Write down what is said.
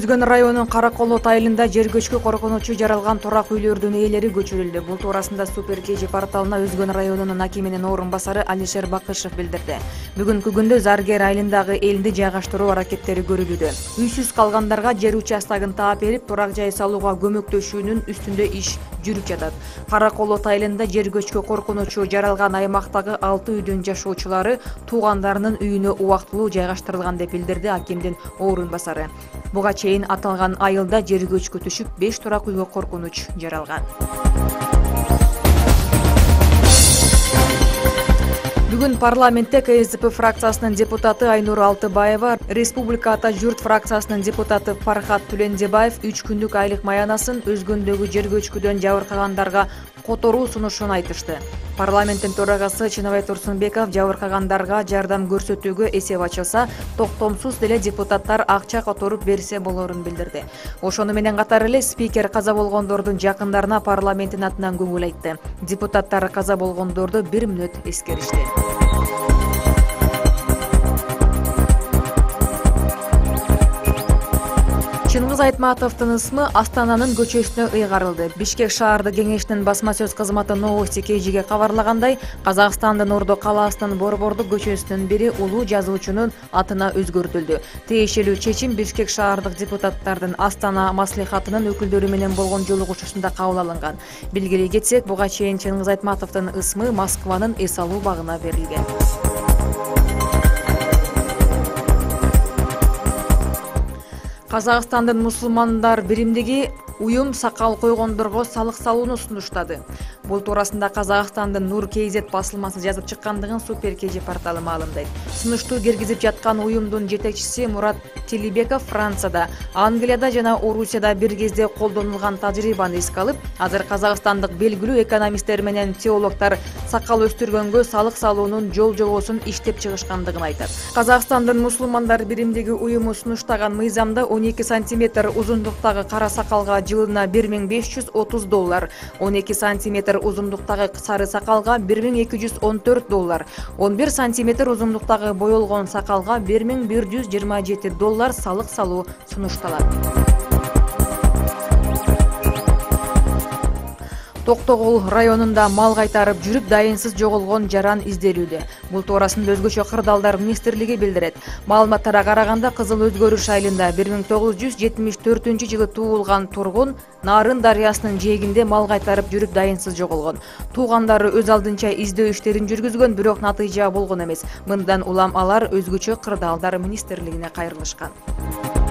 Өзгөн районунун Караколот айылында жер көчкү коркунучу жаралган турак үйлөрдүн ээлери көчүрүлдү. Бул туурасында Супер КЖ порталына Өзгөн районунун акиминин орун басары Алишер Бакышев билдирди. Бүгүнкү күндө Заргер айылындагы элди жайгаштыруу аракеттери көрүлүүдө. Үйсүз калгандарга жер участогун таап берип, турак жай салууга көмөктөшүүнүн үстүндө иш жүрүп жатат. Караколот айылында жер көчкү коркунучу жаралган аймактагы 6 үйдүн жашоочулары туугандарынын үйүнө убактылуу жайгаштырылган деп билдирди акимдин орун басары. Буга чейин аталган айылда жер көчкү түшүп 5 турак үйгө коркунуч жаралган. Бүгүн парламентте КСДП фракциясынын депутаты Айнур Алтыбаева, Республика Ата Журт фракциясынын депутаты Фархат Түлендебаев 3 күндүк айлык маянасын Өзгөндөгү жер көчкүдөн жабыркагандарга которуу сунушун айтышты. Парламенттин төрагасы Чыныбай Турсунбеков жабыркагандарга жардам көрсөтүүгө эсеп ачылса, токтомсуз деле депутаттар акча которуп берсе болорун билдирди. Ошону менен катар эле спикер каза болгондордун жакындарына парламенттин атынан көңүл айтты. Депутаттар каза болгондорду 1 мүнөт эскеришти. Чыңгыз Айтматовдун ысмы Астананын көчөсүнө ыйгарылды. Бишкек шаардык кеңешинин басма сөз кызматы Новости КЖге кабарлагандай, Казакстандын Ордо калаасынын Борбордук көчөсүнүн бири улуу жазуучунун атына өзгөртүлдү. Тиешелүү чечим Бишкек шаардык депутаттардын Астана маслихатынын өкүлдөрү менен болгон жолугушуусунда кабыл алынган. Билгилей кетсек, буга чейин Чыңгыз Айтматовдун ысмы Москванын эс алуу багына берилген. Казакстандын мусулмандар биримдиги уюм сакал койгондорго салык салууну сунуштады. Бул туурасында Казакстандын Нур КЗ басылмасы жазып чыккандыгын Супер КЖ порталы маалымдайт. Сунуштуу киргизип жаткан уюмдун жетекчиси Мурат Тилибеков Францияда, Англияда жана Орусияда бир кезде колдонулган тажрыйбаны эске алып, азыр казакстандык белгилүү экономисттер менен теологдор сакал өстүргөнгө салык салуунун жол-жобосун иштеп чыгышкандыгын айтат. Казакстандын мусулмандар биримдиги уюму сунуштаган мыйзамда 12 сантиметр узундуктагы кара сакалга жылына $1530, 12 сантиметр узундуктагы сары сакалга $1214, 11 сантиметр узундуктагы боелгон сакалга $1127 салык салуу сунушталат. Токтогул районунда мал кайтарып жүрүп дайынсыз жоголгон жаран изделүүдө. Бул туурасында Өзгөчө кырдаалдар министрлиги билдирет. Маалыматтарга караганда Кызыл Өзгөрүш айылында 1974-жылы туулган тургун Нарын дарыясынын жээгинде мал кайтарып жүрүп дайынсыз жоголгон. Туугандары өз алдынча издөө иштерин жүргүзгөн, бирок натыйжа болгон эмес. Мындан улам алар Өзгөчө кырдаалдар министрлигине кайрылышкан.